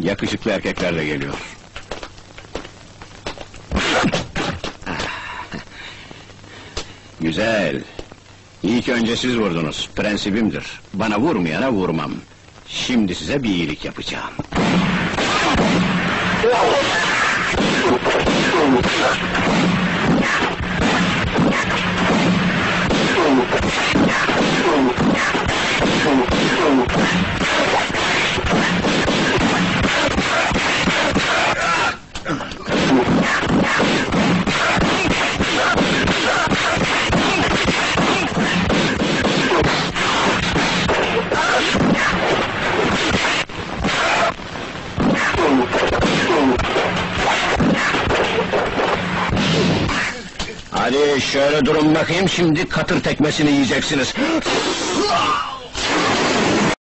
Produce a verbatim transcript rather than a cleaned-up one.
Yakışıklı erkekler de geliyor. Güzel. İyi ki önce siz vurdunuz, prensibimdir. Bana vurmayana vurmam. Şimdi size bir iyilik yapacağım. Hadi şöyle durun bakayım, şimdi katır tekmesini yiyeceksiniz.